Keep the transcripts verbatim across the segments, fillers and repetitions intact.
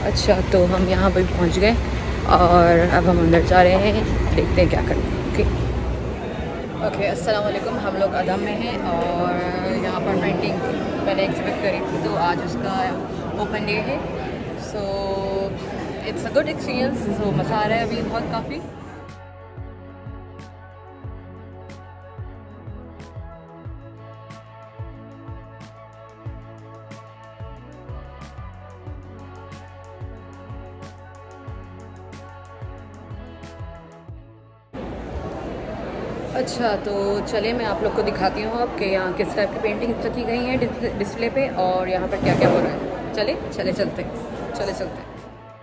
अच्छा, तो हम यहाँ पर पहुँच गए और अब हम अंदर जा रहे हैं, देखते हैं क्या करना है। ओके ओके, अस्सलाम वालेकुम। हम लोग अदम में हैं और यहाँ पर पेंटिंग मैंने एग्जिबिट करी थी, तो आज उसका ओपन डे है। So it's a good experience. So मज़ा आ रहा है अभी बहुत काफ़ी। अच्छा, तो चले मैं आप लोग को दिखाती हूँ अब कि यहाँ किस टाइप की पेंटिंग्स रखी गई हैं डिस्प्ले पे और यहाँ पर क्या क्या हो रहा है। चले चले चलते चले चलते हैं।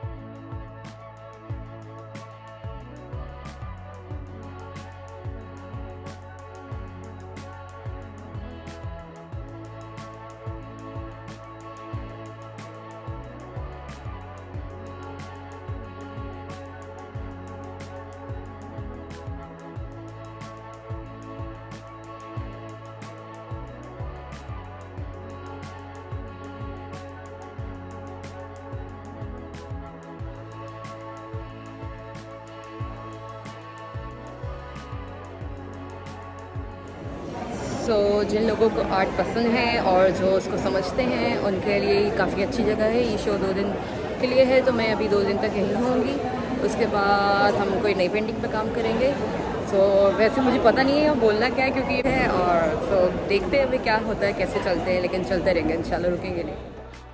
सो so, जिन लोगों को आर्ट पसंद है और जो उसको समझते हैं उनके लिए काफ़ी अच्छी जगह है। ये शो दो दिन के लिए है, तो मैं अभी दो दिन तक यहीं होंगी। उसके बाद हम कोई नई पेंटिंग पे काम करेंगे। सो so, वैसे मुझे पता नहीं है बोलना क्या है क्योंकि ये है, और सो so, देखते हैं अभी क्या होता है, कैसे चलते हैं, लेकिन चलते रहेंगे इंशाल्लाह, रुकेंगे नहीं।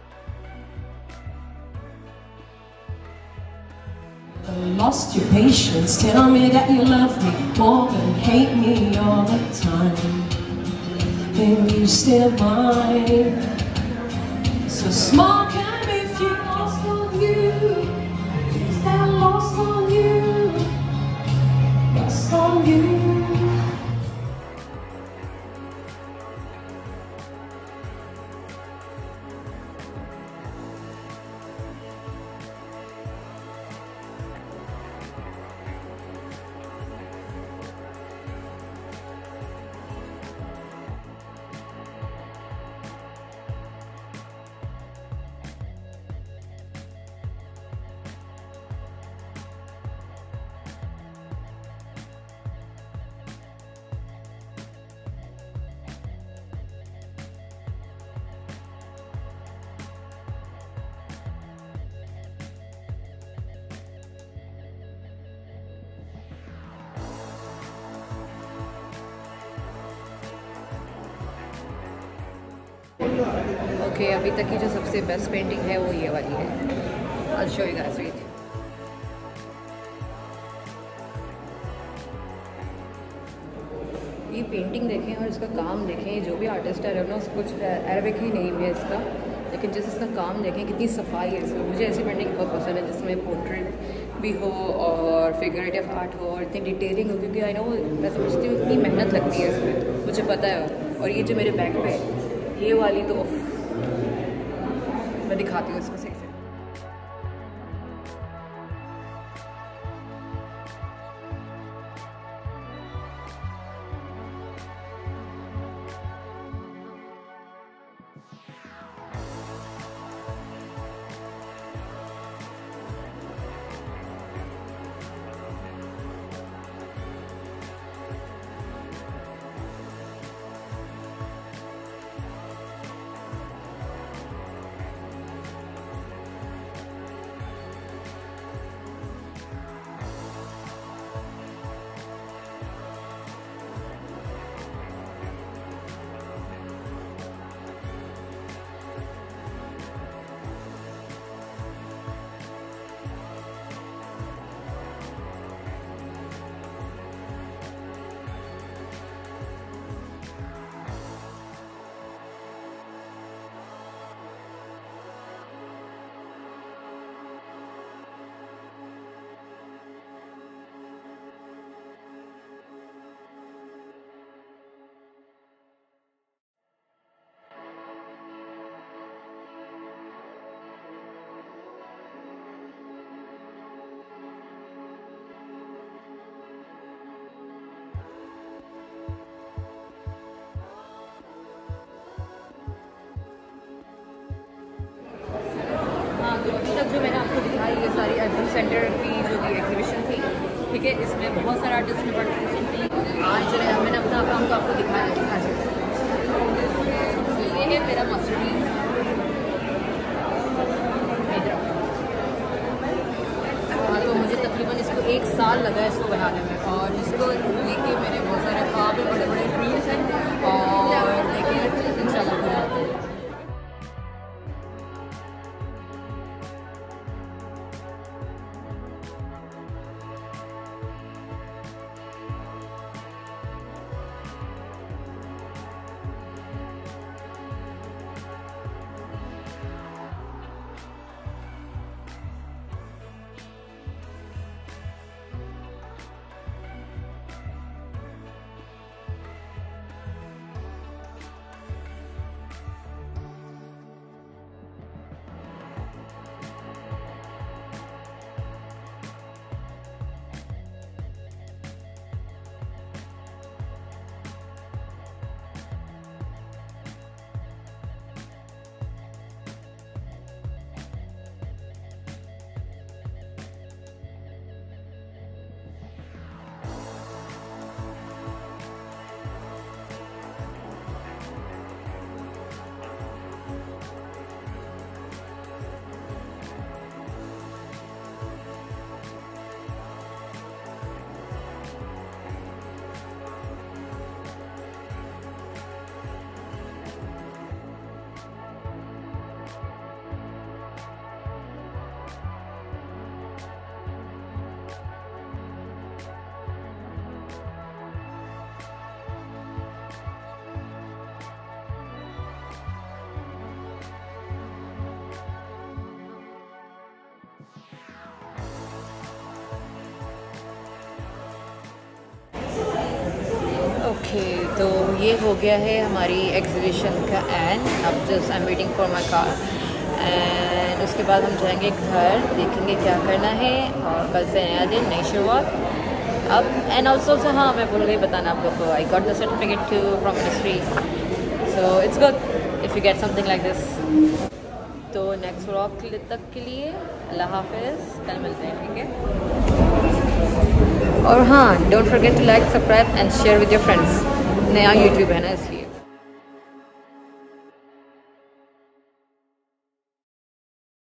Lost your patience, tell me that you love me more than hate me all the time. And you still mine. So small can be few. Lost on you. Is that lost on you? Lost on you. Okay okay, अभी तक की जो सबसे best painting है वो ये वाली है। I'll show you guys, wait। ये पेंटिंग देखें और इसका काम देखें। जो भी आर्टिस्ट है ना, उसको कुछ अरबिक ही नहीं है इसका, लेकिन जैसे इसका काम देखें, कितनी सफाई है इसमें। मुझे ऐसी पेंटिंग बहुत पसंद है जिसमें पोर्ट्रेट भी हो और फिगरेटिव आर्ट हो और इतनी डिटेलिंग हो, क्योंकि आई नो मैं समझती हूँ इतनी मेहनत लगती है इसमें, मुझे पता है। और ये जो मेरे बैक पे ये वाली, तो मैं दिखाती हूँ इसको सही से। सारी एग्जिट सेंटर की जो भी एग्जीबिशन थी, ठीक है, इसमें बहुत सारे आर्टिस्ट ने पार्टिसिपेशन की। आज जो है मैंने अपना काम तो आपको दिखाया दिखा सकते। ये है मेरा मास्टरपीस, हाँ, तो मुझे तकरीबन इसको एक साल लगा है इसको बनाने में, और इसको लेके मेरे बहुत सारे ख्वाब बड़े बड़े ड्रीम्स हैं, और देखिए इंशाल्लाह पूरा होता है। ओके okay, तो ये हो गया है हमारी एग्जीबिशन का एंड। अब just I am waiting for my car, and उसके बाद हम जाएंगे घर, देखेंगे क्या करना है, और कल से नया दिन, नई शुरुआत। अब एंड ऑल्सो सो हाँ, मैं भूल गई बताना आप लोग को, I got the certificate too from ministry, so it's good if you get something like this. तो नेक्स्ट व्लॉग तक के लिए अल्लाह हाफिज़, कल मिलते हैं, ठीक है। और हाँ, don't forget to like, subscribe and share with your friends. नया यूट्यूब है ना, इसलिए।